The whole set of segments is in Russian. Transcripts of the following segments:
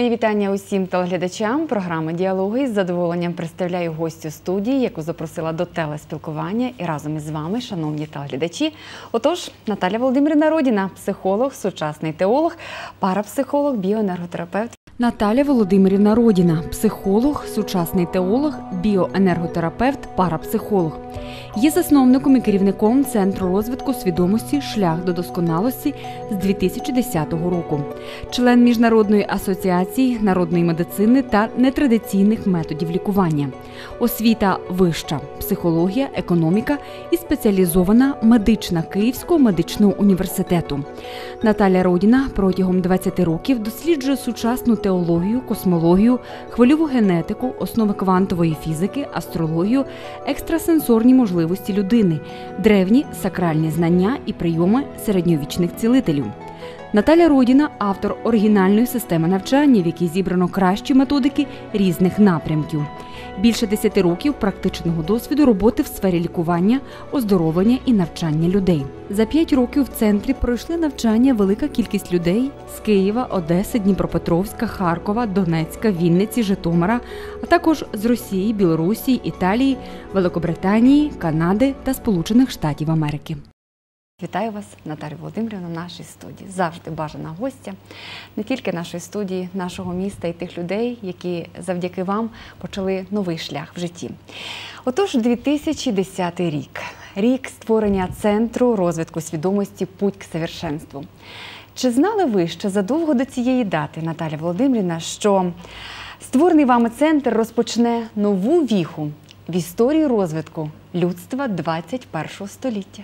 Мої вітання усім телеглядачам програми «Діалоги». З задоволенням представляю гостю студії, яку запросила до телеспілкування і разом із вами, шановні телеглядачі. Отож, Наталя Володимирівна Родіна, психолог, сучасний теолог, парапсихолог, біоенерготерапевт. Наталя Володимирівна Родіна, психолог, сучасний теолог, біоенерготерапевт, парапсихолог. Є засновником і керівником Центру розвитку свідомості «Шлях до досконалості» з 2010 року. Член Міжнародної асоціації народної медицини та нетрадиційних методів лікування. Освіта вища – психологія, економіка і спеціалізована медична Київського медичного університету. Наталя Родіна протягом 20 років досліджує сучасну теологію, космологію, хвильову генетику, основи квантової фізики, астрологію, екстрасенсорні можливості людини, древні сакральні знання і прийоми середньовічних цілителів. Наталя Родіна – автор оригінальної системи навчання, в якій зібрано кращі методики різних напрямків. Більше 10 років практичного досвіду роботи в сфері лікування, оздоровлення і навчання людей. За 5 років в центрі пройшли навчання велика кількість людей з Києва, Одеси, Дніпропетровська, Харкова, Донецька, Вінниці, Житомира, а також з Росії, Білорусі, Італії, Великобританії, Канади та Сполучених Штатів Америки. Вітаю вас, Наталія Володимирівна, в нашій студії. Завжди бажана гостя не тільки нашої студії, нашого міста і тих людей, які завдяки вам почали новий шлях в житті. Отож, 2010 рік. Рік створення Центру розвитку свідомості «Путь к совершенству». Чи знали ви ще задовго до цієї дати, Наталя Володимирівна, що створений вами центр розпочне нову віху в історії розвитку людства 21 століття?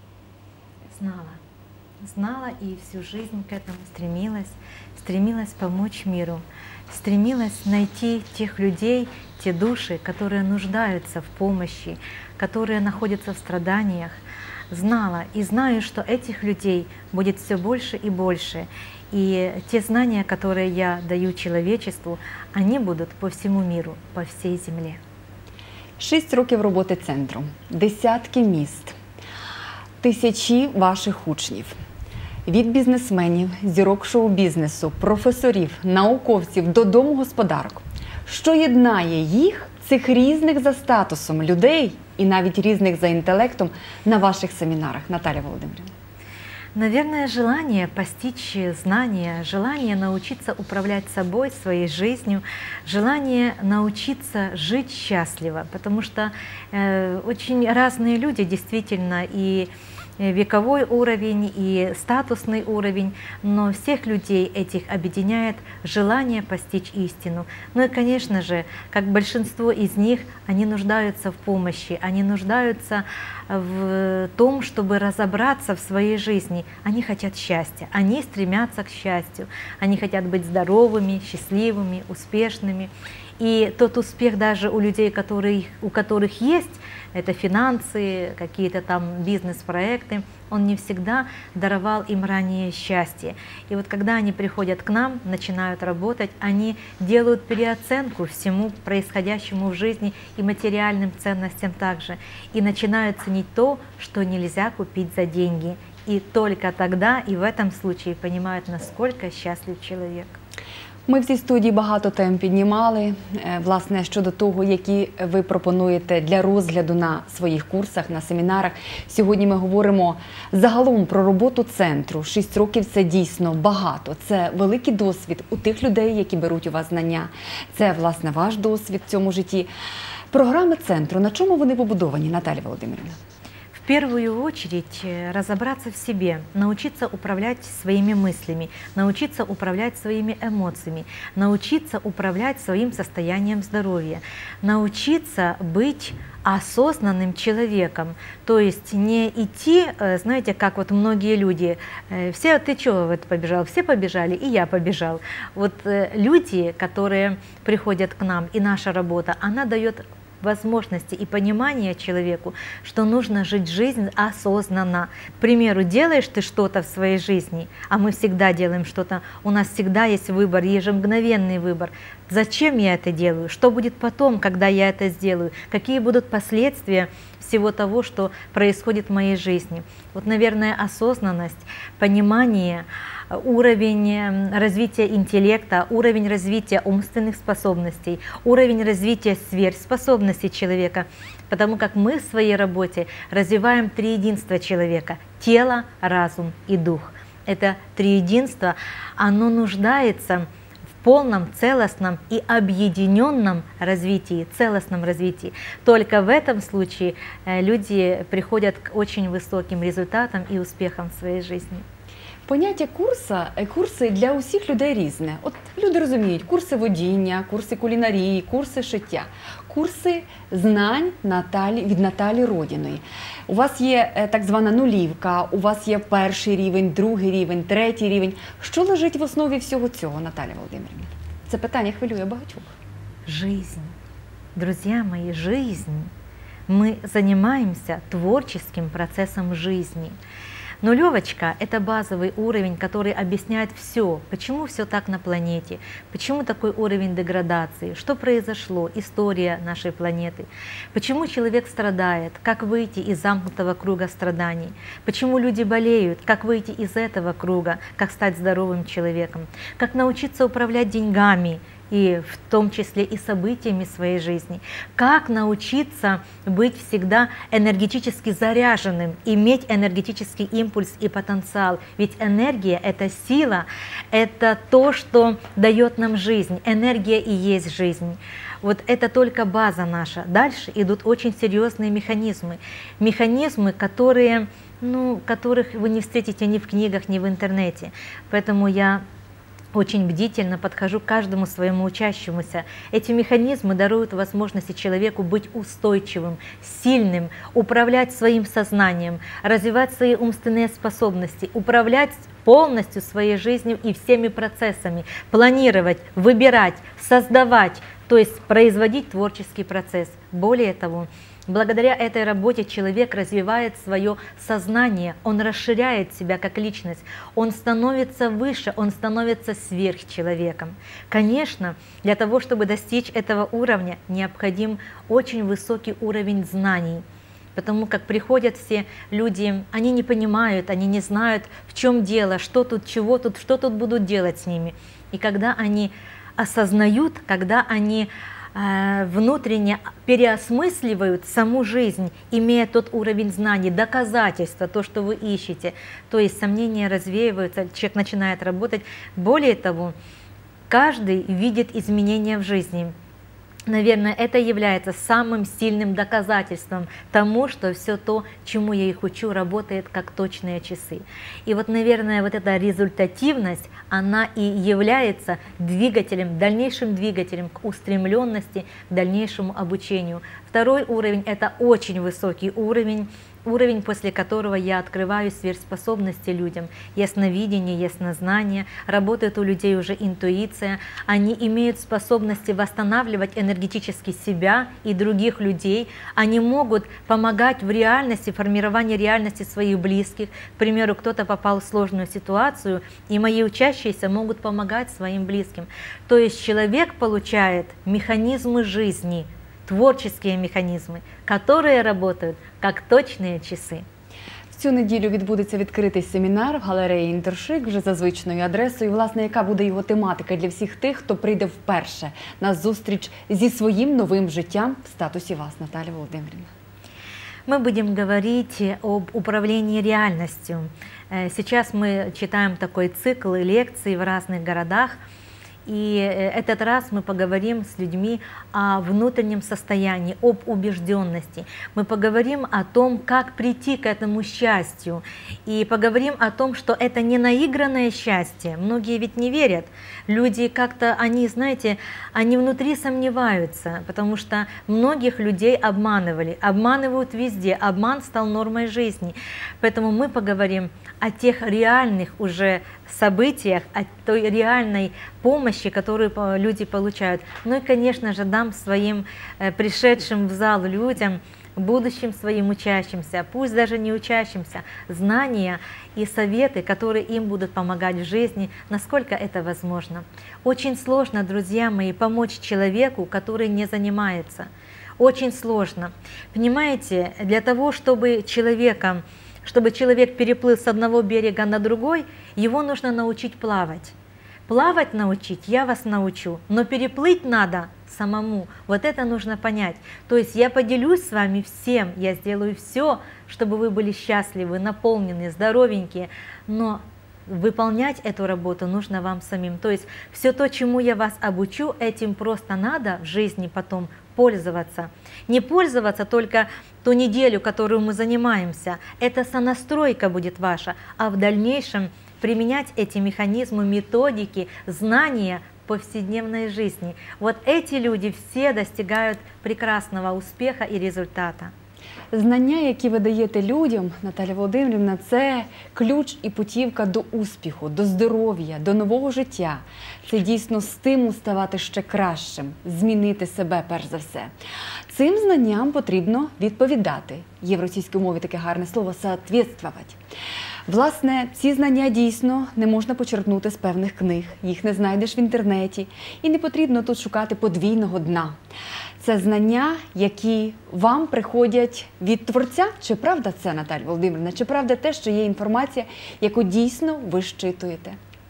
Знала и всю жизнь к этому стремилась помочь миру, стремилась найти тех людей, те души, которые нуждаются в помощи, которые находятся в страданиях. Знала и знаю, что этих людей будет все больше и больше, и те знания, которые я даю человечеству, они будут по всему миру, по всей земле. 6 років роботи центру, десятки міст. Тисячі ваших учнів. Від бізнесменів, зірок шоу-бізнесу, професорів, науковців до домогосподарок. Що єднає їх, цих різних за статусом людей і навіть різних за інтелектом на ваших семінарах, Наталя Володимирівна? Наверное, желание постичь знания, желание научиться управлять собой, своей жизнью, желание научиться жить счастливо, потому что очень разные люди действительно, и вековой уровень, и статусный уровень, но всех людей этих объединяет желание постичь истину. Ну и, конечно же, как большинство из них, они нуждаются в помощи, они нуждаются в том, чтобы разобраться в своей жизни. Они хотят счастья, они стремятся к счастью, они хотят быть здоровыми, счастливыми, успешными. И тот успех даже у людей, у которых есть, это финансы, какие-то там бизнес-проекты, он не всегда даровал им ранее счастье. И вот когда они приходят к нам, начинают работать, они делают переоценку всему происходящему в жизни и материальным ценностям также. И начинают ценить то, что нельзя купить за деньги. И только тогда и в этом случае понимают, насколько счастлив человек. Ми в цій студії багато тем піднімали, власне, щодо того, які ви пропонуєте для розгляду на своїх курсах, на семінарах. Сьогодні ми говоримо загалом про роботу центру. 6 років – це дійсно багато. Це великий досвід у тих людей, які беруть у вас знання. Це, власне, ваш досвід в цьому житті. Програми центру, на чому вони побудовані, Наталя Володимирівна? В первую очередь разобраться в себе, научиться управлять своими мыслями, научиться управлять своими эмоциями, научиться управлять своим состоянием здоровья, научиться быть осознанным человеком, то есть не идти, знаете, как вот многие люди, все, ты чего вот побежал, все побежали, и я побежал. Вот люди, которые приходят к нам, и наша работа, она дает возможности и понимание человеку, что нужно жить жизнь осознанно. К примеру, делаешь ты что-то в своей жизни, а мы всегда делаем что-то, у нас всегда есть выбор, ежемгновенный выбор. Зачем я это делаю? Что будет потом, когда я это сделаю? Какие будут последствия всего того, что происходит в моей жизни? Вот, наверное, осознанность, понимание, уровень развития интеллекта, уровень развития умственных способностей, уровень развития сверхспособностей человека, потому как мы в своей работе развиваем триединство человека: тело, разум и дух. Это триединство, оно нуждается в полном, целостном и объединенном развитии, целостном развитии. Только в этом случае люди приходят к очень высоким результатам и успехам в своей жизни. Поняття курси для усіх людей різне. От люди розуміють, курси водіння, курси кулінарії, курси шиття, курси знань від Наталі Родіної. У вас є так звана нулівка, у вас є перший рівень, другий рівень, третій рівень. Що лежить в основі всього цього, Наталя Володимирівна? Це питання хвилює багатьох. Жизнь. Друзья мои, жизнь. Мы занимаемся творческим процессом жизни. Нулевочка — это базовый уровень, который объясняет все, почему все так на планете, почему такой уровень деградации, что произошло, история нашей планеты, почему человек страдает, как выйти из замкнутого круга страданий, почему люди болеют, как выйти из этого круга, как стать здоровым человеком, как научиться управлять деньгами, и в том числе и событиями своей жизни. Как научиться быть всегда энергетически заряженным, иметь энергетический импульс и потенциал. Ведь энергия — это сила, это то, что дает нам жизнь. Энергия и есть жизнь. Вот это только база наша. Дальше идут очень серьезные механизмы. Механизмы, которых вы не встретите ни в книгах, ни в интернете. Поэтому я очень бдительно подхожу к каждому своему учащемуся. Эти механизмы даруют возможности человеку быть устойчивым, сильным, управлять своим сознанием, развивать свои умственные способности, управлять полностью своей жизнью и всеми процессами, планировать, выбирать, создавать, то есть производить творческий процесс. Более того, благодаря этой работе человек развивает свое сознание, он расширяет себя как личность, он становится выше, он становится сверхчеловеком. Конечно, для того, чтобы достичь этого уровня, необходим очень высокий уровень знаний, потому как приходят все люди, они не понимают, они не знают, в чем дело, что тут, чего тут, что тут будут делать с ними. И когда они осознают, когда они внутренне переосмысливают саму жизнь, имея тот уровень знаний, доказательства, то, что вы ищете, то есть сомнения развеиваются, человек начинает работать. Более того, каждый видит изменения в жизни. Наверное, это является самым сильным доказательством тому, что все то, чему я их учу, работает как точные часы. И вот, наверное, вот эта результативность, она и является двигателем, дальнейшим двигателем к устремленности, к дальнейшему обучению. Второй уровень — это очень высокий уровень, после которого я открываю сверхспособности людям, ясновидение, яснознание, работает у людей уже интуиция, они имеют способности восстанавливать энергетически себя и других людей, они могут помогать в реальности, формировании реальности своих близких. К примеру, кто-то попал в сложную ситуацию, и мои учащиеся могут помогать своим близким. То есть человек получает механизмы жизни, творческие механізми, які працюють як точні часи. В цю неділю відбудеться відкритий семінар в галереї «Інтершик» вже за звичною адресою. Власне, яка буде його тематика для всіх тих, хто прийде вперше на зустріч зі своїм новим життям в статусі вас, Наталя Володимирівна? Мы будем говорить об управлении реальностью. Сейчас мы читаем такой цикл лекций в разных городах. И этот раз мы поговорим с людьми о внутреннем состоянии, об убежденности. Мы поговорим о том, как прийти к этому счастью. И поговорим о том, что это не наигранное счастье. Многие ведь не верят. Люди как-то, они, знаете, они внутри сомневаются, потому что многих людей обманывали. Обманывают везде. Обман стал нормой жизни. Поэтому мы поговорим о тех реальных уже событиях, о той реальной помощи, которую люди получают. Ну и, конечно же, дам своим пришедшим в зал людям, будущим своим учащимся, пусть даже не учащимся, знания и советы, которые им будут помогать в жизни, насколько это возможно. Очень сложно, друзья мои, помочь человеку, который не занимается. Очень сложно. Понимаете, для того, чтобы человека Чтобы человек переплыл с одного берега на другой, его нужно научить плавать. Плавать научить я вас научу, но переплыть надо самому. Вот это нужно понять. То есть я поделюсь с вами всем, я сделаю все, чтобы вы были счастливы, наполнены, здоровенькие, но выполнять эту работу нужно вам самим. То есть все то, чему я вас обучу, этим просто надо в жизни потом пользоваться. Не пользоваться только ту неделю, которую мы занимаемся. Это сонастройка будет ваша, а в дальнейшем применять эти механизмы, методики, знания в повседневной жизни. Вот эти люди все достигают прекрасного успеха и результата. Знання, які ви даєте людям, Наталя Володимирівна, це ключ і путівка до успіху, до здоров'я, до нового життя. Це дійсно стимул ставати ще кращим, змінити себе перш за все. Цим знанням потрібно відповідати. Є в російській мові таке гарне слово «соответствовать». Власне, ці знання дійсно не можна почерпнути з певних книг, їх не знайдеш в інтернеті і не потрібно тут шукати подвійного дна. Це знання, які вам приходять від Творця. Чи правда це, Наталя Володимирівна? Чи правда те, що є інформація, яку дійсно ви щитуєте?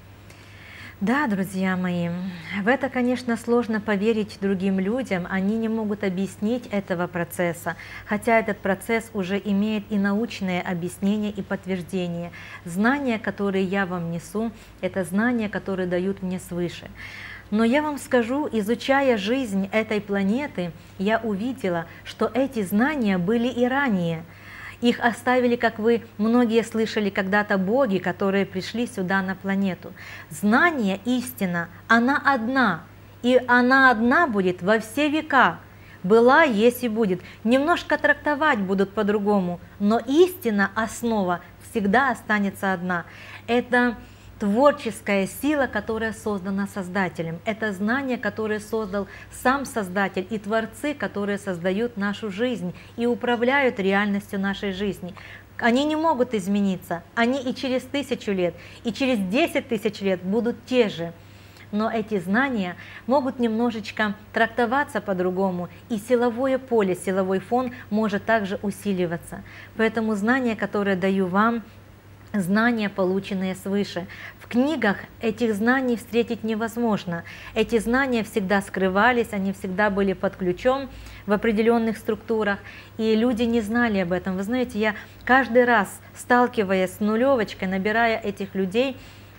Да, друзья мои, в это, конечно, сложно поверить другим людям, они не могут объяснить этого процесса, хотя этот процесс уже имеет и научное объяснение, и подтверждение. Знания, которые я вам несу, это знания, которые дают мне свыше. Но я вам скажу, изучая жизнь этой планеты, я увидела, что эти знания были и ранее. Их оставили, как вы многие слышали когда-то, боги, которые пришли сюда на планету. Знание, истина, она одна, и она одна будет во все века. Была, есть и будет. Немножко трактовать будут по-другому, но истина, основа, всегда останется одна. Это творческая сила, которая создана Создателем. Это знание, которое создал сам Создатель, и творцы, которые создают нашу жизнь и управляют реальностью нашей жизни. Они не могут измениться. Они и через 1000 лет, и через 10 тысяч лет будут те же. Но эти знания могут немножечко трактоваться по-другому, и силовое поле, силовой фон может также усиливаться. Поэтому знания, которые даю вам, знания, полученные свыше. В книгах этих знаний встретить невозможно. Эти знания всегда скрывались, они всегда были под ключом в определенных структурах, и люди не знали об этом. Вы знаете, я каждый раз, сталкиваясь с нулевочкой, набирая этих людей,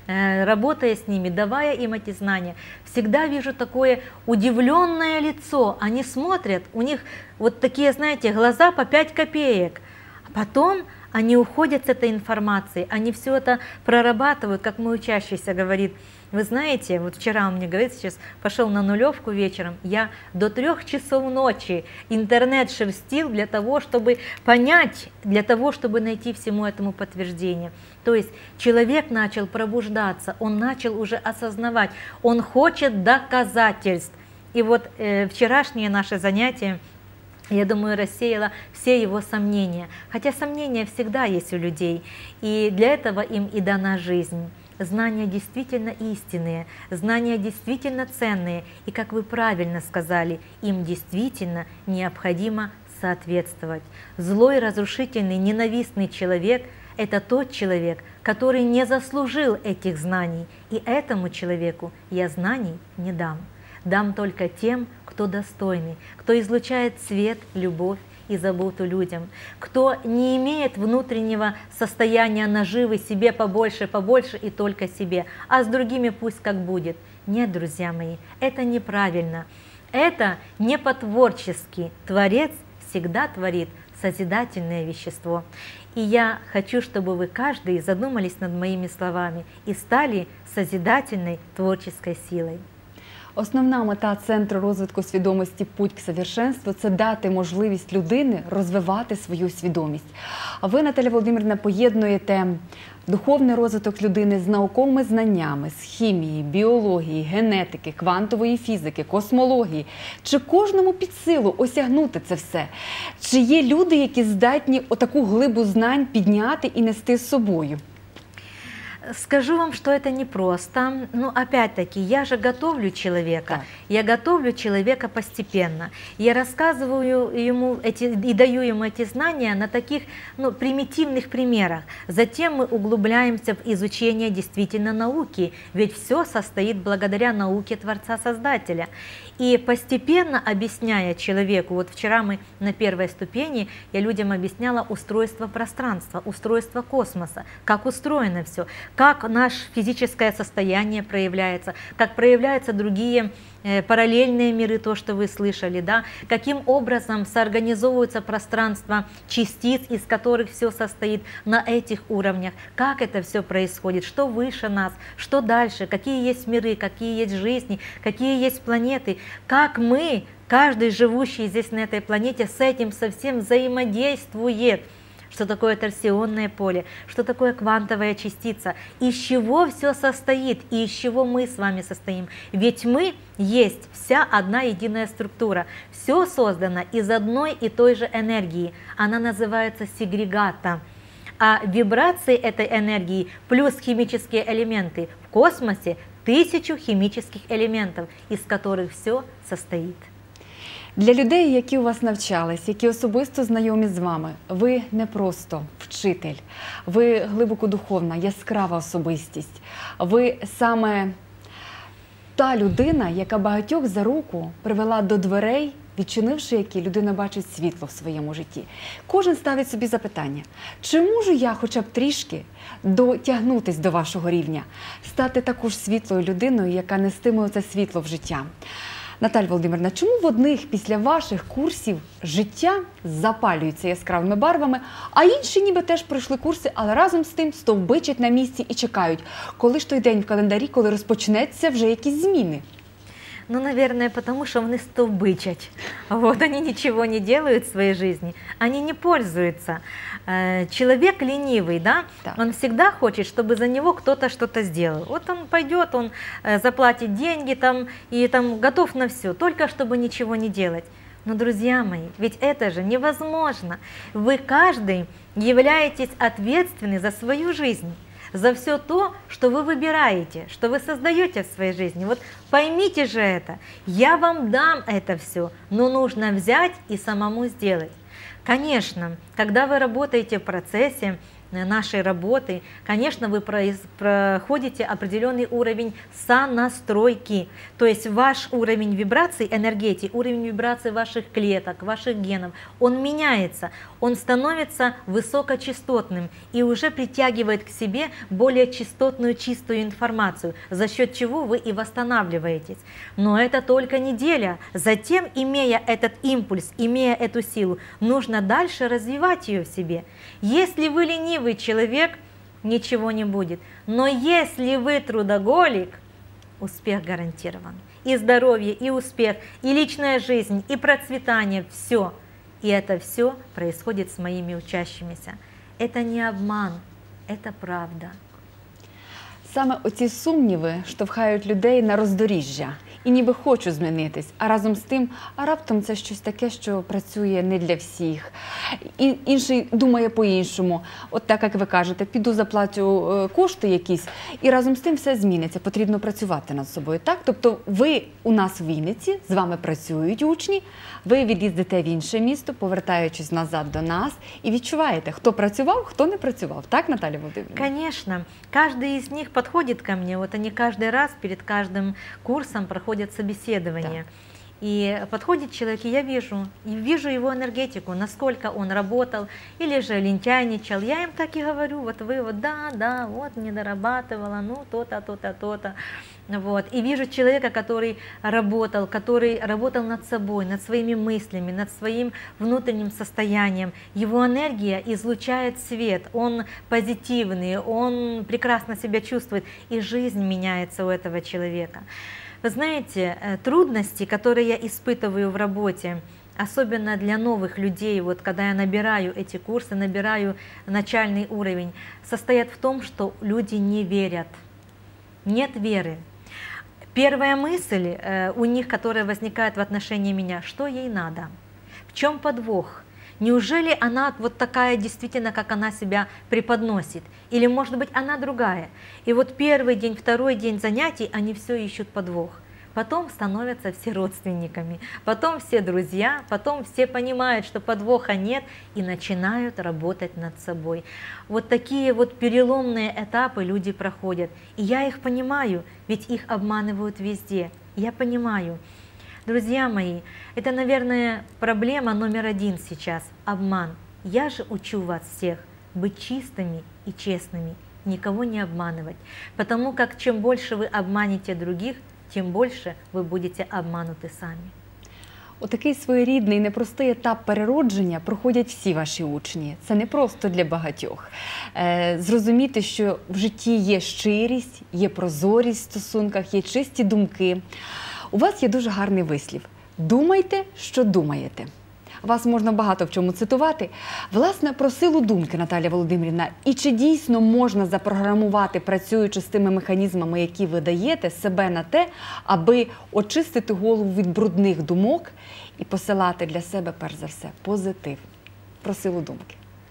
работая с ними, давая им эти знания, всегда вижу такое удивленное лицо. Они смотрят, у них вот такие, знаете, глаза по 5 копеек. А потом они уходят с этой информацией, они все это прорабатывают, как мой учащийся говорит. Вы знаете, вот вчера он мне говорит, сейчас пошел на нулевку вечером, я до 3 часов ночи интернет шерстил для того, чтобы понять, для того, чтобы найти всему этому подтверждение. То есть человек начал пробуждаться, он начал уже осознавать, он хочет доказательств. И вот вчерашнее наше занятие, я думаю, рассеяла все его сомнения. Хотя сомнения всегда есть у людей, и для этого им и дана жизнь. Знания действительно истинные, знания действительно ценные, и, как вы правильно сказали, им действительно необходимо соответствовать. Злой, разрушительный, ненавистный человек – это тот человек, который не заслужил этих знаний, и этому человеку я знаний не дам. Дам только тем, кто достойный, кто излучает свет, любовь и заботу людям, кто не имеет внутреннего состояния наживы себе побольше, побольше и только себе, а с другими пусть как будет. Нет, друзья мои, это неправильно, это не по-творчески. Творец всегда творит созидательное вещество. И я хочу, чтобы вы каждый задумались над моими словами и стали созидательной творческой силой. Основна мета Центру розвитку свідомості «Путь к совершенству» – це дати можливість людини розвивати свою свідомість. А ви, Наталя Володимирівна, поєднуєте духовний розвиток людини з науковими знаннями, з хімії, біології, генетики, квантової фізики, космології. Чи кожному під силу осягнути це все? Чи є люди, які здатні отаку глибу знань підняти і нести з собою? Скажу вам, что это непросто. Но опять-таки, я же готовлю человека. Так. Я готовлю человека постепенно. Я рассказываю ему и даю ему эти знания на таких примитивных примерах. Затем мы углубляемся в изучение действительно науки. Ведь все состоит благодаря науке Творца-Создателя. И постепенно объясняя человеку, вот вчера мы на первой ступени, я людям объясняла устройство пространства, устройство космоса, как устроено все, как наше физическое состояние проявляется, как проявляются другие параллельные миры, то, что вы слышали, да, каким образом соорганизовывается пространство частиц, из которых все состоит на этих уровнях, как это все происходит, что выше нас, что дальше, какие есть миры, какие есть жизни, какие есть планеты, как мы, каждый живущий здесь на этой планете с этим совсем взаимодействует. Что такое торсионное поле, что такое квантовая частица, из чего все состоит и из чего мы с вами состоим. Ведь мы есть вся одна единая структура, все создано из одной и той же энергии, она называется сегрегата. А вибрации этой энергии плюс химические элементы в космосе 1000 химических элементов, из которых все состоит. Для людей, які у вас навчались, які особисто знайомі з вами, ви не просто вчитель, ви глибоко духовна, яскрава особистість. Ви саме та людина, яка багатьох за руку привела до дверей, відчинивши які, людина бачить світло в своєму житті. Кожен ставить собі запитання, чи можу я хоча б трішки дотягнутися до вашого рівня, стати також світлою людиною, яка нестиме це світло в життя. Наталя Володимирівна, чому в одних після ваших курсів життя запалюється яскравими барвами, а інші ніби теж пройшли курси, але разом з тим стовбичать на місці і чекають, коли ж той день в календарі, коли розпочнеться вже якісь зміни? Ну, наверное, потому что они столбычат. Вот, они ничего не делают в своей жизни, они не пользуются. Человек ленивый, да, он всегда хочет, чтобы за него кто-то что-то сделал. Вот он пойдет, он заплатит деньги там, и там готов на все, только чтобы ничего не делать. Но, друзья мои, ведь это же невозможно. Вы каждый являетесь ответственны за свою жизнь, за все то, что вы выбираете, что вы создаете в своей жизни. Вот поймите же это, я вам дам это все, но нужно взять и самому сделать. Конечно, когда вы работаете в процессе нашей работы, конечно, вы проходите определенный уровень сонастройки, то есть ваш уровень вибраций энергетики, уровень вибраций ваших клеток, ваших генов, он меняется, он становится высокочастотным и уже притягивает к себе более частотную, чистую информацию, за счет чего вы и восстанавливаетесь. Но это только неделя. Затем, имея этот импульс, имея эту силу, нужно дальше развивать ее в себе. Если вы ленивый человек, ничего не будет. Но если вы трудоголик, успех гарантирован. И здоровье, и успех, и личная жизнь, и процветание, все. И это все происходит с моими учащимися. Это не обман, это правда. Саме оці сумніви штовхають людей на роздоріжжя. І ніби хочу змінитись, а разом з тим, а раптом це щось таке, що працює не для всіх. І інший думає по-іншому. От так, як ви кажете, піду заплатю кошти якісь, і разом з тим все зміниться. Потрібно працювати над собою. Так? Тобто ви у нас в Вінниці, з вами працюють учні, ви від'їздите в інше місто, повертаючись назад до нас, і відчуваєте, хто працював, хто не працював. Так, Наталя Володимирівна? Конечно. Каждый из них подходит ко мне. Вот они каждый раз перед каждым курсом проходят собеседование. Да. И подходит человек, и я вижу его энергетику, насколько он работал или же лентяйничал. Я им так и говорю, вот вы вот да, вот не дорабатывала, ну то-то, то-то, то-то. Вот. И вижу человека, который работал над собой, над своими мыслями, над своим внутренним состоянием. Его энергия излучает свет, он позитивный, он прекрасно себя чувствует, и жизнь меняется у этого человека. Вы знаете, трудности, которые я испытываю в работе, особенно для новых людей, вот когда я набираю эти курсы, набираю начальный уровень, состоят в том, что люди не верят, нет веры. Первая мысль у них, которая возникает в отношении меня, что ей надо, в чем подвох, Неужели она вот такая действительно, как она себя преподносит? Или, может быть, она другая? И вот первый день, второй день занятий, они все ищут подвох. Потом становятся все родственниками, потом все друзья, потом все понимают, что подвоха нет, и начинают работать над собой. Вот такие вот переломные этапы люди проходят. И я их понимаю, ведь их обманывают везде. Я понимаю. Друзья мои, это, наверное, проблема номер один сейчас – обман. Я же учу вас всех быть чистыми и честными, никого не обманывать. Потому как чем больше вы обманете других, тим більше ви будете обмануті самі. Отакий своєрідний, непростий етап переродження проходять всі ваші учні. Це не просто для багатьох. Зрозуміти, що в житті є щирість, є прозорість в стосунках, є чисті думки. У вас є дуже гарний вислів. Думайте, що думаєте. Вас можна багато в чому цитувати. Власне, про силу думки, Наталія Володимирівна. І чи дійсно можна запрограмувати, працюючи з тими механізмами, які ви даєте, себе на те, аби очистити голову від брудних думок і посилати для себе, перш за все, позитив? Про силу думки.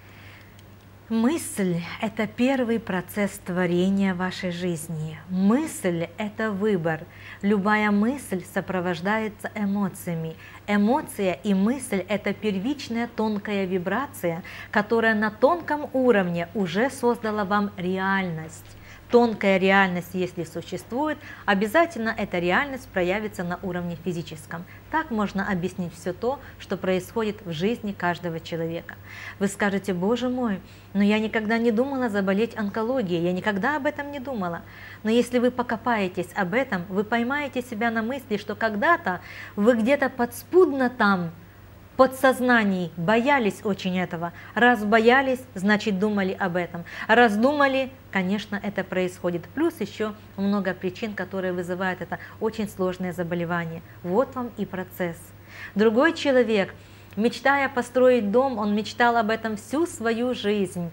Мысль – это первый процесс творения вашей жизни. Мысль – это выбор. Любая мысль сопровождается эмоциями. Эмоция и мысль – это первичная тонкая вибрация, которая на тонком уровне уже создала вам реальность. Тонкая реальность, если существует, обязательно эта реальность проявится на уровне физическом. Так можно объяснить все то, что происходит в жизни каждого человека. Вы скажете: боже мой, но я никогда не думала заболеть онкологией, я никогда об этом не думала. Но если вы покопаетесь об этом, вы поймаете себя на мысли, что когда-то вы где-то подспудно там, подсознании боялись очень этого. Раз боялись, значит думали об этом. Раз думали, конечно, это происходит. Плюс еще много причин, которые вызывают это очень сложное заболевание. Вот вам и процесс. Другой человек, мечтая построить дом, он мечтал об этом всю свою жизнь.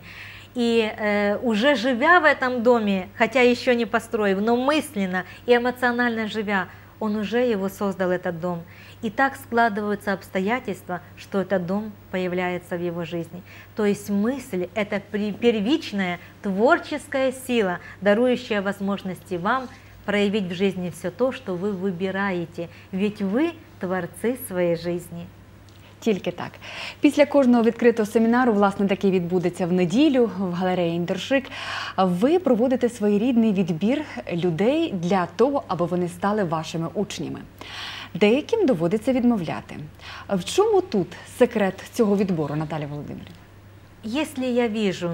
И уже живя в этом доме, хотя еще не построив, но мысленно и эмоционально живя, он уже его создал, этот дом. И так складываются обстоятельства, что этот дом появляется в его жизни. То есть мысль – это первичная творческая сила, дарующая возможности вам проявить в жизни все то, что вы выбираете. Ведь вы творцы своей жизни. Тільки так. Після кожного відкритого семінару, власне, такий відбудеться в неділю в галереї Індершик, ви проводите своєрідний відбір людей для того, аби вони стали вашими учнями. Деяким доводиться відмовляти. В чому тут секрет цього відбору, Наталія Володимирівна? Если я вижу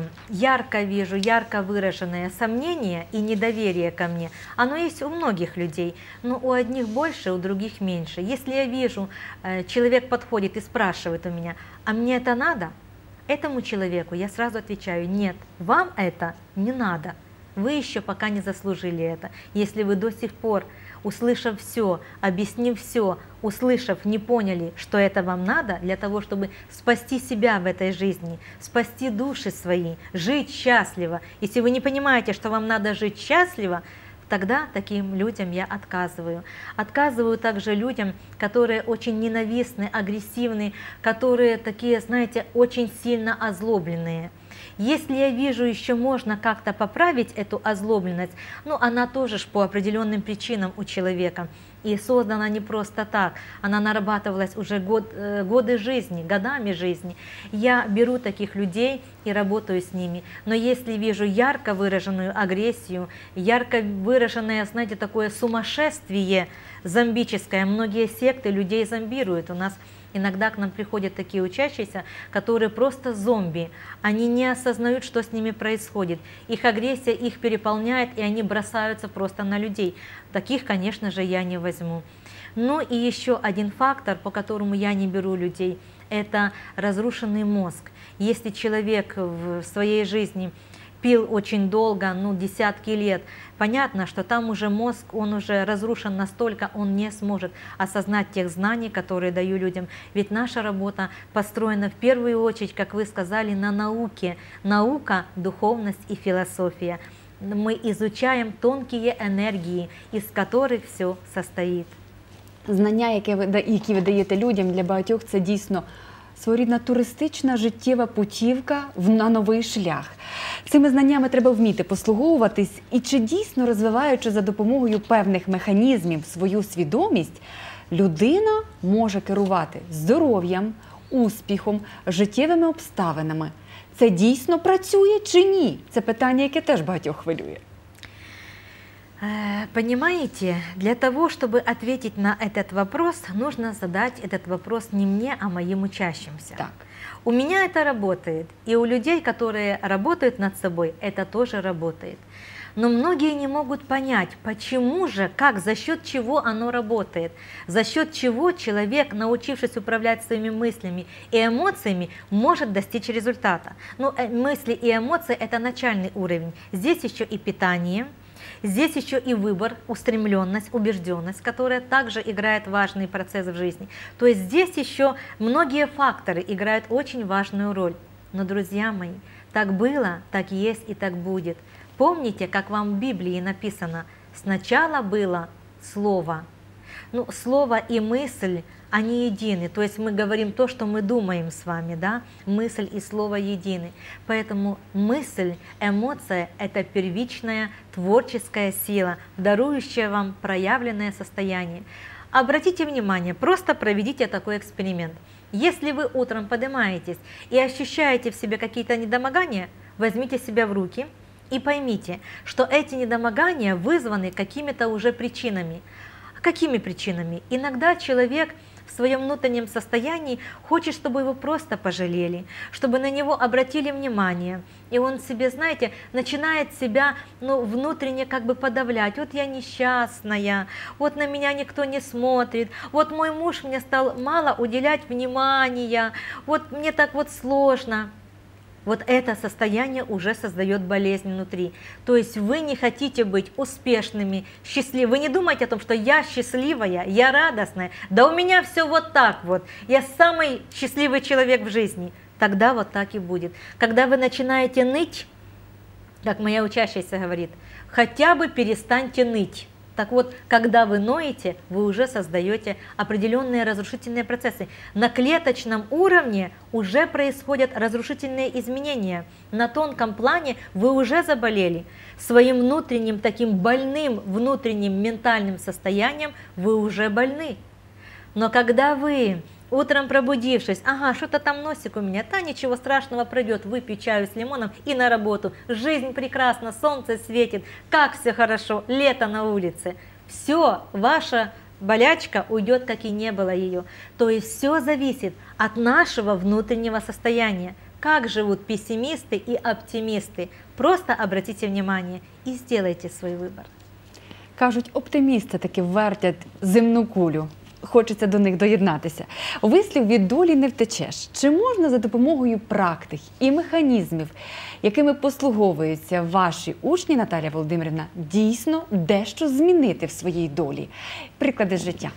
ярко выраженное сомнение и недоверие ко мне, оно есть у многих людей, но у одних больше, у других меньше. Если я вижу, человек подходит и спрашивает у меня: а мне это надо? Этому человеку я сразу отвечаю: нет, вам это не надо. Вы еще пока не заслужили это. Если вы до сих пор, услышав все, объяснив все, услышав, не поняли, что это вам надо для того, чтобы спасти себя в этой жизни, спасти души свои, жить счастливо. Если вы не понимаете, что вам надо жить счастливо, тогда таким людям я отказываю. Отказываю также людям, которые очень ненавистны, агрессивны, которые такие, знаете, очень сильно озлобленные. Если я вижу, еще можно как-то поправить эту озлобленность, но она тоже по определенным причинам у человека. И создана не просто так, она нарабатывалась уже годы жизни, годами жизни. Я беру таких людей и работаю с ними. Но если вижу ярко выраженную агрессию, ярко выраженное, знаете, такое сумасшествие зомбическое, многие секты людей зомбируют. У нас иногда к нам приходят такие учащиеся, которые просто зомби. Они не осознают, что с ними происходит. Их агрессия их переполняет, и они бросаются просто на людей. Таких, конечно же, я не возьму. Ну и еще один фактор, по которому я не беру людей, это разрушенный мозг. Если человек в своей жизни пил очень долго, десятки лет, понятно, что там уже мозг, он уже разрушен настолько, он не сможет осознать тех знаний, которые даю людям. Ведь наша работа построена в первую очередь, как вы сказали, на науке. Наука, духовность и философия. Мы изучаем тонкие энергии, из которых все состоит. Знання, які ви даєте людям, для багатьох це дійсно своєрідна туристична життєва путівка на новий шлях. Цими знаннями треба вміти послуговуватись, і чи дійсно розвиваючи за допомогою певних механізмів свою свідомість, людина може керувати здоров'ям, успіхом, життєвими обставинами. Це дійсно працює чи ні? Це питання, яке теж багатьох хвилює. Понимаете, для того, чтобы ответить на этот вопрос, нужно задать этот вопрос не мне, а моим учащимся. Так. У меня это работает, и у людей, которые работают над собой, это тоже работает. Но многие не могут понять, почему же, как, за счет чего оно работает, за счет чего человек, научившись управлять своими мыслями и эмоциями, может достичь результата. Ну, мысли и эмоции – это начальный уровень. Здесь еще и питание, здесь еще и выбор, устремленность, убежденность, которая также играет важный процесс в жизни. То есть здесь еще многие факторы играют очень важную роль. Но, друзья мои, так было, так есть и так будет. Помните, как вам в Библии написано, сначала было Слово. Ну, Слово и мысль, они едины. То есть мы говорим то, что мы думаем с вами, да? Мысль и Слово едины. Поэтому мысль, эмоция – это первичная творческая сила, дарующая вам проявленное состояние. Обратите внимание, просто проведите такой эксперимент. Если вы утром поднимаетесь и ощущаете в себе какие-то недомогания, возьмите себя в руки и поймите, что эти недомогания вызваны какими-то уже причинами. Какими причинами? Иногда человек в своем внутреннем состоянии хочет, чтобы его просто пожалели, чтобы на него обратили внимание. И он себе, знаете, начинает себя внутренне как бы подавлять. Вот я несчастная, вот на меня никто не смотрит, вот мой муж мне стал мало уделять внимания, вот мне так вот сложно. Вот это состояние уже создает болезнь внутри. То есть вы не хотите быть успешными, счастливыми. Вы не думаете о том, что я счастливая, я радостная, да у меня все вот так вот, я самый счастливый человек в жизни. Тогда вот так и будет. Когда вы начинаете ныть, как моя учащаяся говорит, хотя бы перестаньте ныть. Так вот, когда вы ноете, вы уже создаете определенные разрушительные процессы. На клеточном уровне уже происходят разрушительные изменения. На тонком плане вы уже заболели. Своим внутренним, таким больным внутренним ментальным состоянием вы уже больны. Но когда вы утром пробудившись, ага, что-то там носик у меня, да ничего страшного, пройдет, выпью чаю с лимоном и на работу. Жизнь прекрасна, солнце светит, как все хорошо, лето на улице. Все, ваша болячка уйдет, как и не было ее. То есть все зависит от нашего внутреннего состояния. Как живут пессимисты и оптимисты. Просто обратите внимание и сделайте свой выбор. Кажуть, оптимісти таки вертять земну кулю. Хочеться до них доєднатися. Вислів «від долі не втечеш». Чи можна за допомогою практик і механізмів, якими послуговуються ваші учні, Наталія Володимирівна, дійсно дещо змінити в своїй долі? Приклади з життя.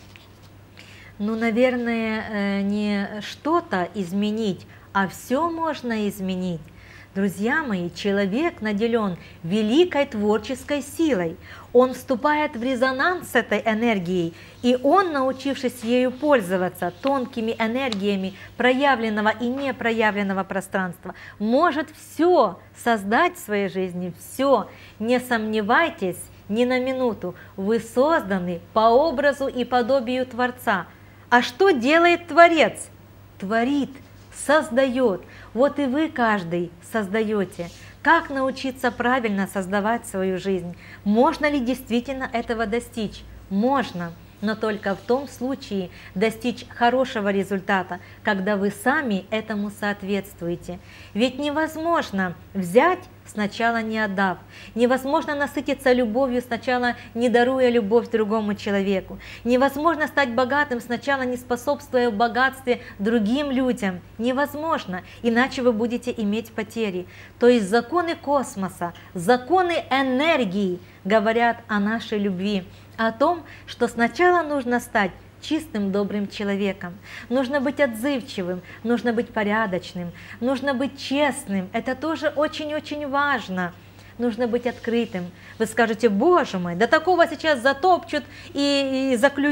Ну, наверное, не что-то изменить, а все можно изменить. Друзья мои, человек наделен великой творческой силой. Он вступает в резонанс с этой энергией, и он, научившись ею пользоваться, тонкими энергиями проявленного и непроявленного пространства, может все создать в своей жизни, все. Не сомневайтесь ни на минуту, вы созданы по образу и подобию Творца. А что делает Творец? Творит, создает. Вот и вы каждый создаете. Как научиться правильно создавать свою жизнь? Можно ли действительно этого достичь? Можно, но только в том случае достичь хорошего результата, когда вы сами этому соответствуете. Ведь невозможно взять, сначала не отдав. Невозможно насытиться любовью, сначала не даруя любовь другому человеку. Невозможно стать богатым, сначала не способствуя в богатстве другим людям. Невозможно, иначе вы будете иметь потери. То есть законы космоса, законы энергии говорят о нашей любви, о том, что сначала нужно стать чистым, добрым человеком. Нужно быть отзывчивым, нужно быть порядочным, нужно быть честным. Это тоже очень-очень важно. Нужно быть открытым. Вы скажете, боже мой, да такого сейчас затопчут и заклюют.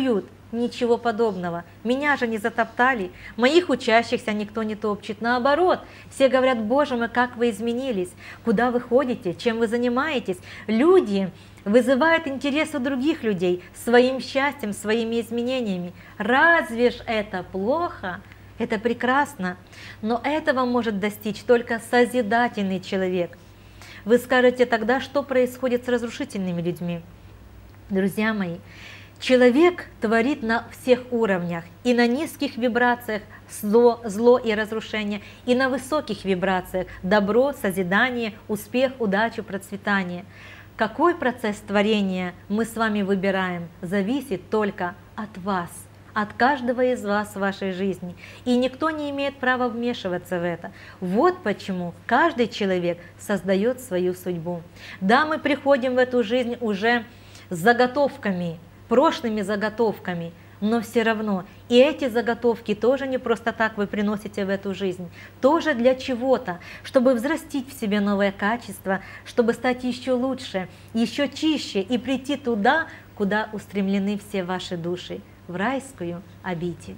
Ничего подобного. Меня же не затоптали, моих учащихся никто не топчет. Наоборот, все говорят: Боже мой, как вы изменились, куда вы ходите, чем вы занимаетесь. Люди вызывают интерес у других людей своим счастьем, своими изменениями. Разве ж это плохо? Это прекрасно. Но этого может достичь только созидательный человек. Вы скажете тогда, что происходит с разрушительными людьми? Друзья мои, человек творит на всех уровнях, и на низких вибрациях зло и разрушение, и на высоких вибрациях добро, созидание, успех, удачу, процветание. Какой процесс творения мы с вами выбираем, зависит только от вас, от каждого из вас в вашей жизни. И никто не имеет права вмешиваться в это. Вот почему каждый человек создает свою судьбу. Да, мы приходим в эту жизнь уже с заготовками, прошлыми заготовками, но все равно и эти заготовки тоже не просто так вы приносите в эту жизнь, тоже для чего-то, чтобы взрастить в себе новое качество, чтобы стать еще лучше, еще чище и прийти туда, куда устремлены все ваши души, в райскую обитель.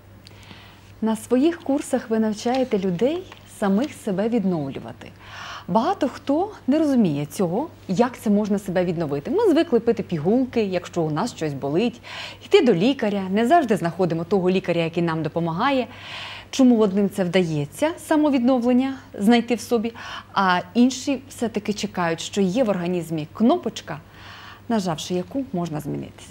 На своїх курсах ви навчаєте людей самих себе відновлювати. Багато хто не розуміє цього, як це можна себе відновити. Ми звикли пити пігулки, якщо у нас щось болить, йти до лікаря, не завжди знаходимо того лікаря, який нам допомагає. Чому одним це вдається, самовідновлення знайти в собі, а інші все-таки чекають, що є в організмі кнопочка, нажавши яку можна змінитися.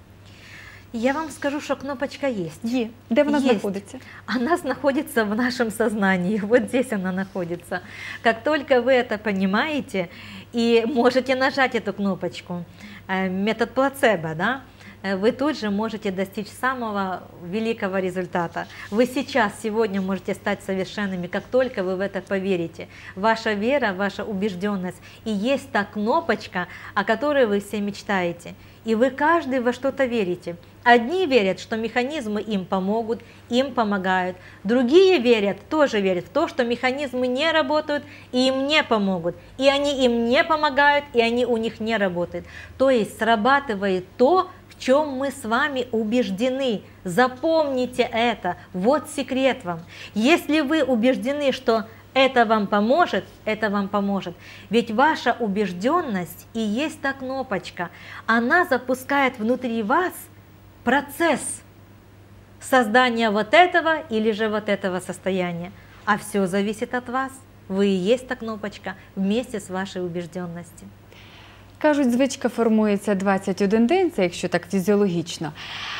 Я вам скажу, что кнопочка есть. Є. Де вона знаходиться? Она находится в нашем сознании, вот здесь она находится. Как только вы это понимаете и можете нажать эту кнопочку, метод плацебо, да, вы тут же можете достичь самого великого результата. Вы сейчас, сегодня можете стать совершенными, как только вы в это поверите. Ваша вера, ваша убежденность и есть та кнопочка, о которой вы все мечтаете. И вы каждый во что-то верите. Одни верят, что механизмы им помогут, им помогают. Другие верят, тоже верят в то, что механизмы не работают и им не помогут. И они им не помогают, и они у них не работают. То есть срабатывает то, в чем мы с вами убеждены. Запомните это. Вот секрет вам. Если вы убеждены, что это вам поможет, это вам поможет. Ведь ваша убежденность и есть та кнопочка. Она запускает внутри вас процесс создания вот этого или же вот этого состояния. А все зависит от вас. Вы и есть та кнопочка вместе с вашей убежденностью. Кажуть, звичка формується 21 день, це якщо так фізіологічно.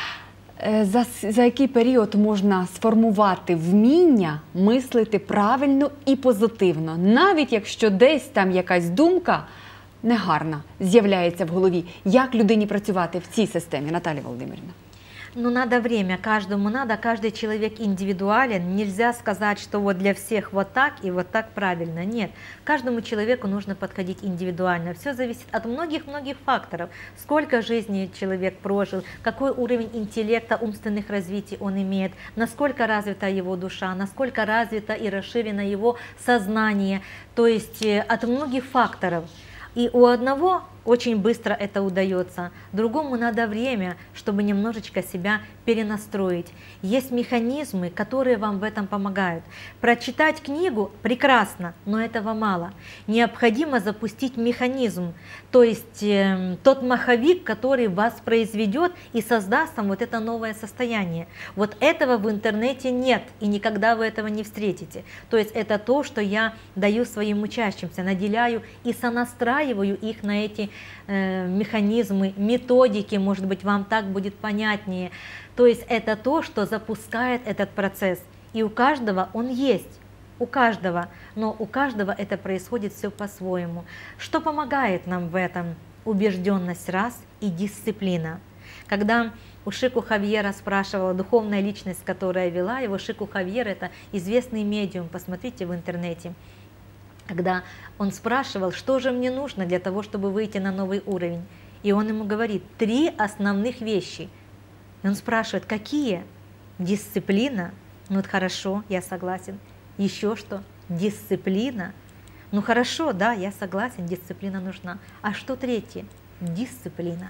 За який період можна сформувати вміння мислити правильно і позитивно, навіть якщо десь там якась думка негарна з'являється в голові? Як людині працювати в цій системі, Наталія Володимирівна? Ну, надо время, каждому надо, каждый человек индивидуален, нельзя сказать, что вот для всех вот так и вот так правильно, нет, каждому человеку нужно подходить индивидуально, все зависит от многих-многих факторов, сколько жизней человек прожил, какой уровень интеллекта, умственных развитий он имеет, насколько развита его душа, насколько развито и расширено его сознание, то есть от многих факторов. И у одного очень быстро это удается, другому надо время, чтобы немножечко себя перенастроить. Есть механизмы, которые вам в этом помогают. Прочитать книгу прекрасно, но этого мало. Необходимо запустить механизм, то есть тот маховик, который вас произведет и создаст вам вот это новое состояние. Вот этого в интернете нет, и никогда вы этого не встретите. То есть это то, что я даю своим учащимся, наделяю и сонастраиваю их на эти механизмы, методики, может быть, вам так будет понятнее. То есть это то, что запускает этот процесс. И у каждого он есть, у каждого, но у каждого это происходит все по-своему. Что помогает нам в этом? Убежденность раз и дисциплина. Когда у Шику Хавьера спрашивала духовная личность, которая вела его, Шику Хавьер — это известный медиум, посмотрите в интернете. Когда он спрашивал, что же мне нужно для того, чтобы выйти на новый уровень. И он ему говорит 3 основных вещи. И он спрашивает, какие? Дисциплина. Ну вот хорошо, я согласен. Еще что? Дисциплина. Ну хорошо, да, я согласен, дисциплина нужна. А что 3? Дисциплина.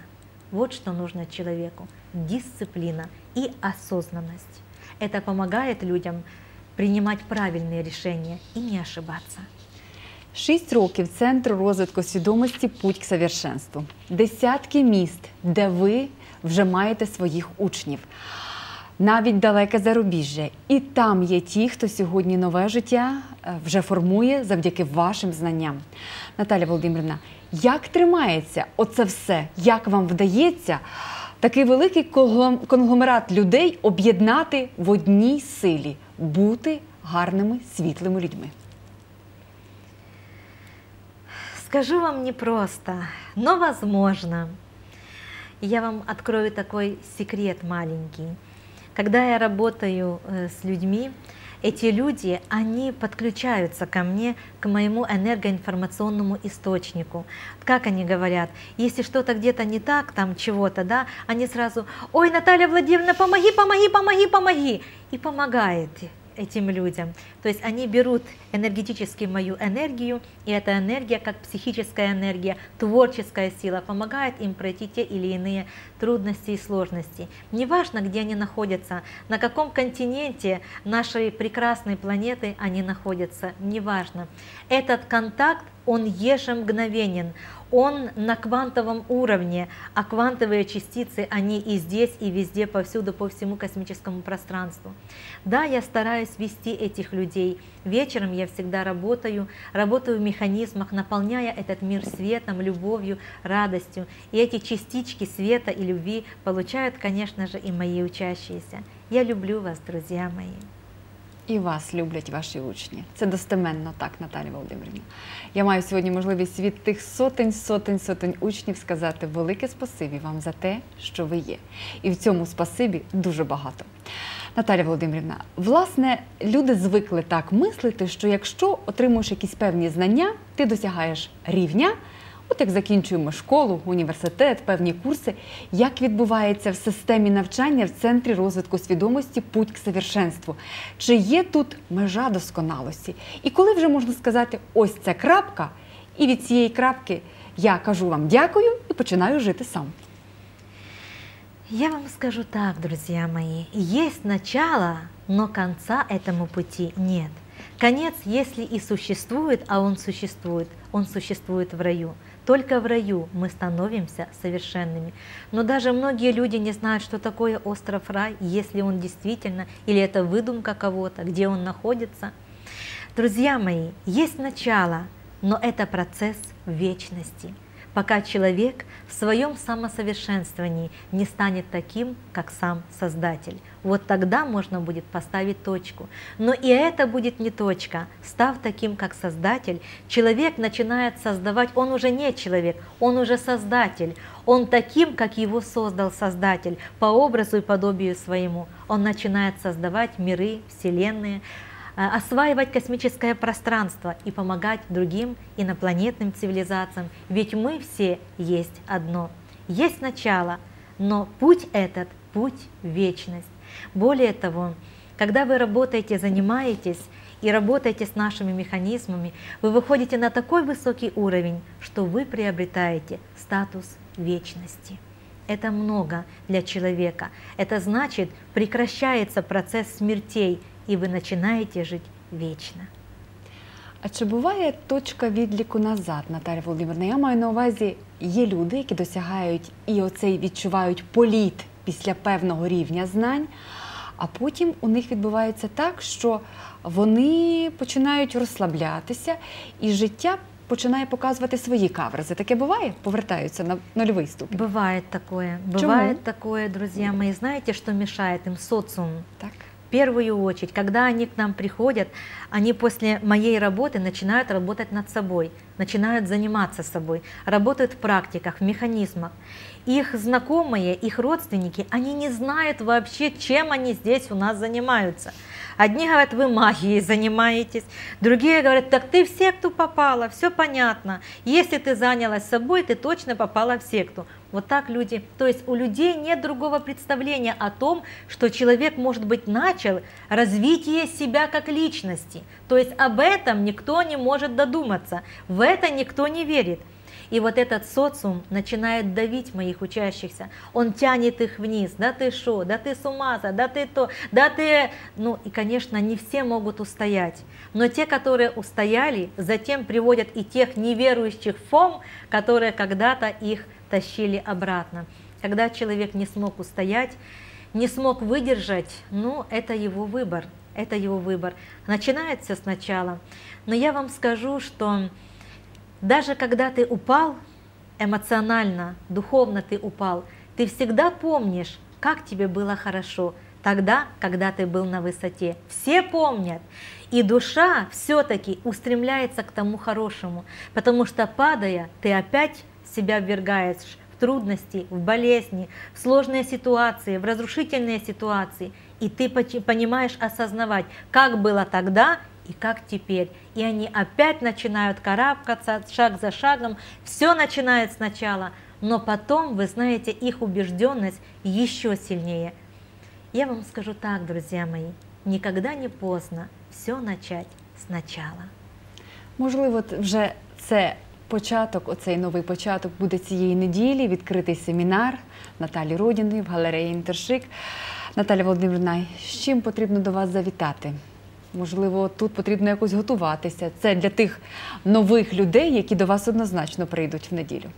Вот что нужно человеку: дисциплина и осознанность. Это помогает людям принимать правильные решения и не ошибаться. 6 років Центру розвитку свідомості «Путь к совершенству». Десятки міст, де ви вже маєте своїх учнів. Навіть далеке зарубіжжя. І там є ті, хто сьогодні нове життя вже формує завдяки вашим знанням. Наталя Володимирівна, як тримається оце все? Як вам вдається такий великий конгломерат людей об'єднати в одній силі, бути гарними, світлими людьми? Скажу вам непросто, но возможно. Я вам открою такой секрет маленький. Когда я работаю с людьми, эти люди, они подключаются ко мне, к моему энергоинформационному источнику. Как они говорят, если что-то где-то не так, там чего-то, да, они сразу: «Ой, Наталья Владимировна, помоги, помоги, помоги, помоги!» И помогает этим людям. То есть они берут энергетически мою энергию, и эта энергия, как психическая энергия, творческая сила, помогает им пройти те или иные трудности и сложности. Неважно, где они находятся, на каком континенте нашей прекрасной планеты они находятся, неважно. Этот контакт, он ежемгновенен, он на квантовом уровне, а квантовые частицы, они и здесь, и везде, повсюду, по всему космическому пространству. Да, я стараюсь вести этих людей. Вечером я всегда работаю в механизмах, наполняя этот мир светом, любовью, радостью. И эти частички света и любви получают, конечно же, и мои учащиеся. Я люблю вас, друзья мои. І вас люблять ваші учні. Це достеменно так, Наталя Володимирівна. Я маю сьогодні можливість від тих сотень учнів сказати велике спасибі вам за те, що ви є. І в цьому спасибі дуже багато. Наталя Володимирівна, власне, люди звикли так мислити, що якщо отримуєш якісь певні знання, ти досягаєш рівня. От як закінчуємо школу, університет, певні курси, як відбувається в системі навчання в Центрі розвитку свідомості «Путь к совершенству». Чи є тут межа досконалості? І коли вже можна сказати, ось ця крапка, і від цієї крапки я кажу вам дякую і починаю жити сам? Я вам скажу так, друзья мои, есть начало, но конца этому пути нет. Конец, если и существует, а он существует в раю. Только в раю мы становимся совершенными. Но даже многие люди не знают, что такое остров рай, если он действительно, или это выдумка кого-то, где он находится. Друзья мои, есть начало, но это процесс вечности. Пока человек в своем самосовершенствовании не станет таким, как сам Создатель. Вот тогда можно будет поставить точку. Но и это будет не точка. Став таким, как Создатель, человек начинает создавать, он уже не человек, он уже Создатель. Он таким, как его создал Создатель, по образу и подобию своему. Он начинает создавать миры, вселенные, осваивать космическое пространство и помогать другим инопланетным цивилизациям. Ведь мы все есть одно. Есть начало, но путь этот – путь в вечность. Более того, когда вы работаете, занимаетесь и работаете с нашими механизмами, вы выходите на такой высокий уровень, что вы приобретаете статус вечности. Это много для человека. Это значит, прекращается процесс смертей, і ви починаєте жити вічно. А чи буває точка відліку назад, Наталя Володимирівна? Я маю на увазі, є люди, які досягають і оцей відчувають політ після певного рівня знань, а потім у них відбувається так, що вони починають розслаблятися і життя починає показувати свої каверзи. Таке буває? Повертаються на нульовий ступінь? Бывает такое. Чему? Бывает такое, друзья мои. Знаете, что мешает им? Социум. Так. В первую очередь, когда они к нам приходят, они после моей работы начинают работать над собой, начинают заниматься собой, работают в практиках, в механизмах. Их знакомые, их родственники, они не знают вообще, чем они здесь у нас занимаются. Одни говорят, вы магией занимаетесь, другие говорят, так ты в секту попала, все понятно. Если ты занялась собой, ты точно попала в секту. Вот так люди, то есть у людей нет другого представления о том, что человек, может быть, начал развитие себя как личности. То есть об этом никто не может додуматься, в это никто не верит. И вот этот социум начинает давить моих учащихся. Он тянет их вниз. Да ты шо, да ты с ума, да ты то, да ты... Ну и, конечно, не все могут устоять. Но те, которые устояли, затем приводят и тех неверующих фом, которые когда-то их тащили обратно. Когда человек не смог устоять, не смог выдержать, ну, это его выбор. Это его выбор. Начинается сначала. Но я вам скажу, что даже когда ты упал, эмоционально, духовно ты упал, ты всегда помнишь, как тебе было хорошо тогда, когда ты был на высоте. Все помнят. И душа все-таки устремляется к тому хорошему, потому что, падая, ты опять себя ввергаешь в трудности, в болезни, в сложные ситуации, в разрушительные ситуации. И ты понимаешь осознавать, как было тогда и как теперь. И они опять начинают карабкаться шаг за шагом, все начинает сначала, но потом, вы знаете, их убежденность еще сильнее. Я вам скажу так, друзья мои, никогда не поздно все начать спочатку. Можливо, вже це початок, оцей новий початок буде цієї неділі, відкритий семінар Наталі Родіної в галереї «Інтершик». Наталя Володимирівна, з чим потрібно до вас завітати? Можливо, тут потрібно якось готуватися. Це для тих нових людей, які до вас однозначно прийдуть в неділю.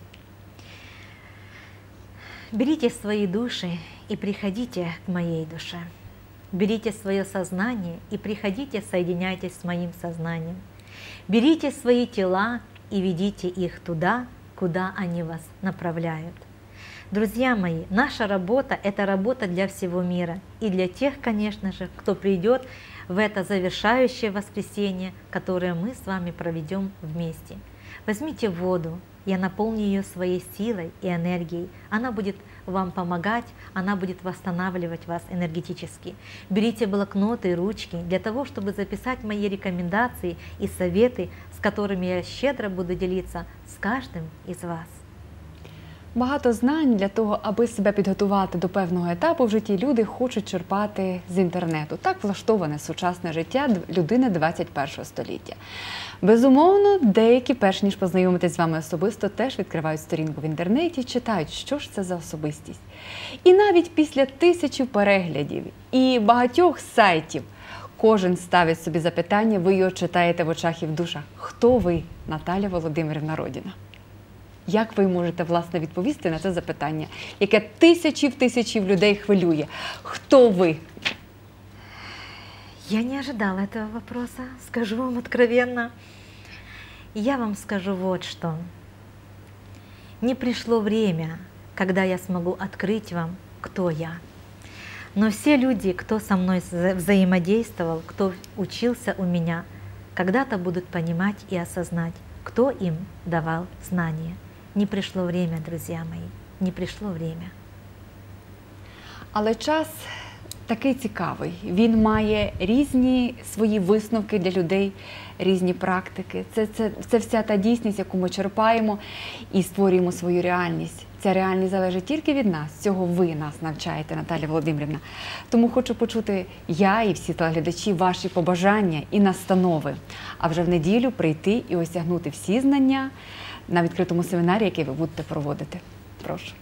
Берите свои души и приходите к моей душе. Берите свое сознание и приходите, соединяйтесь с моим сознанием. Берите свои тела и ведите их туда, куда они вас направляют. Друзья мои, наша работа – это работа для всего мира. И для тех, конечно же, кто придет в это завершающее воскресенье, которое мы с вами проведем вместе. Возьмите воду, я наполню ее своей силой и энергией. Она будет вам помогать, она будет восстанавливать вас энергетически. Берите блокноты и ручки для того, чтобы записать мои рекомендации и советы, с которыми я щедро буду делиться с каждым из вас. Багато знань для того, аби себе підготувати до певного етапу в житті, люди хочуть черпати з інтернету. Так влаштоване сучасне життя людини 21 століття. Безумовно, деякі, перш ніж познайомитись з вами особисто, теж відкривають сторінку в інтернеті, читають, що ж це за особистість. І навіть після тисячі переглядів і багатьох сайтів кожен ставить собі запитання, ви його читаєте в очах і в душах. Хто ви, Наталя Володимирівна Родіна? Як ви можете, власне, відповісти на це запитання, яке тисячів людей хвилює? Хто ви? Я не ожидала этого вопроса, скажу вам откровенно. Я вам скажу вот что. Не пришло время, когда я смогу открыть вам, кто я. Но все люди, кто со мной взаимодействовал, кто учился у меня, когда-то будут понимать и осознать, кто им давал знания. Не пришло время, друзья мои, не пришло время. Але час такий цікавий. Він має різні свої висновки для людей, різні практики. Це вся та дійсність, яку ми черпаємо і створюємо свою реальність. Ця реальність залежить тільки від нас. Цього ви нас навчаєте, Наталя Володимирівна. Тому хочу почути я і всі телеглядачі ваші побажання і настанови. А вже в неділю прийти і осягнути всі знання на відкритому семінарі, який ви будете проводити. Прошу.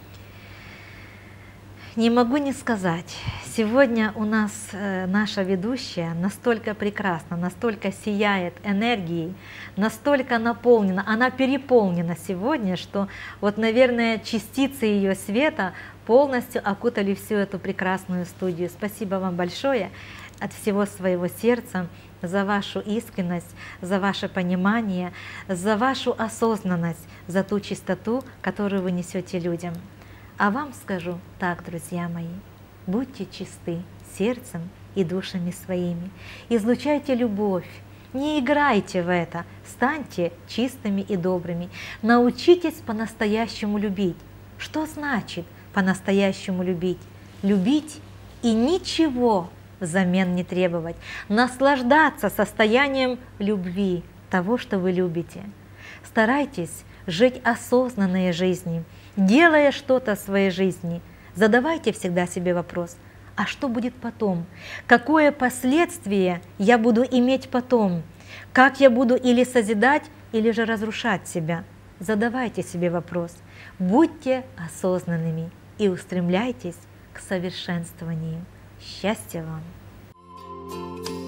Не могу не сказать, сегодня у нас наша ведущая настолько прекрасна, настолько сияет энергией, настолько наполнена, она переполнена сегодня, что вот, наверное, частицы ее света полностью окутали всю эту прекрасную студию. Спасибо вам большое от всего своего сердца за вашу искренность, за ваше понимание, за вашу осознанность, за ту чистоту, которую вы несете людям. А вам скажу так, друзья мои, будьте чисты сердцем и душами своими, излучайте любовь, не играйте в это, станьте чистыми и добрыми, научитесь по-настоящему любить. Что значит по-настоящему любить? Любить и ничего взамен не требовать, наслаждаться состоянием любви, того, что вы любите. Старайтесь жить осознанной жизнью, делая что-то в своей жизни. Задавайте всегда себе вопрос, а что будет потом? Какое последствие я буду иметь потом? Как я буду или созидать, или же разрушать себя? задавайте себе вопрос, будьте осознанными и устремляйтесь к совершенствованию. Счастья вам!